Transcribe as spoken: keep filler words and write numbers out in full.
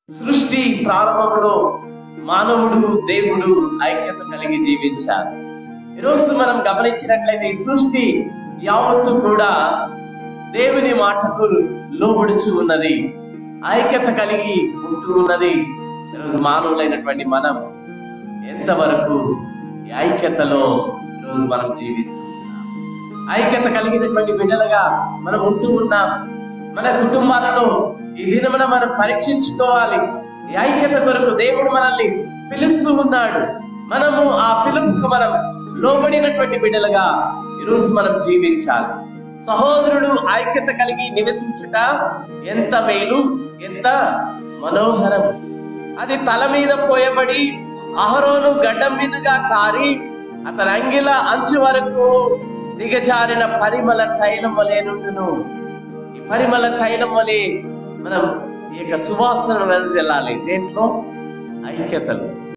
సృష్టి ప్రారంభంలో మానవుడు దేవుడు ఐక్యత కలిగి జీవించారు. ఈరోజు మనం గమనించినట్లయితే ఈ సృష్టి యావత్తు కూడా దేవుని మాటకు లోబడుచు ఉన్నది, ఐక్యత కలిగి ఉంటూ ఉన్నది. ఈరోజు మానవులైనటువంటి మనం ఎంతవరకు ఈ ఐక్యతలో ఈరోజు మనం జీవిస్తున్నాం? ఐక్యత కలిగినటువంటి బిడ్డలుగా మనం ఉంటూ ఉన్నాం. మన కుటుంబాలలో ఈ దినమున మనం పరీక్షించుకోవాలి. ఈ ఐక్యత కొరకు దేవుడు మనల్ని పిలుస్తూ ఉన్నాడు. మనము ఆ పిలుపుకు మనం లోబడినటువంటి బిడ్డలుగా ఈరోజు మనం జీవించాలి. సహోదరుడు ఐక్యత కలిగి నివసించుట ఎంత మేలు, ఎంత మనోహరం. అది తల మీద పోయబడి అహరోను గడ్డం మీదుగా కారి అతని అంగిల అంచు వరకు దిగజారిన పరిమళ తైలం వలె నుండును. ఈ పరిమళ తైలం వలె మనం ఈ యొక్క సువాసనను వెదజల్లాలి. దేంట్లో? ఐక్యతలు.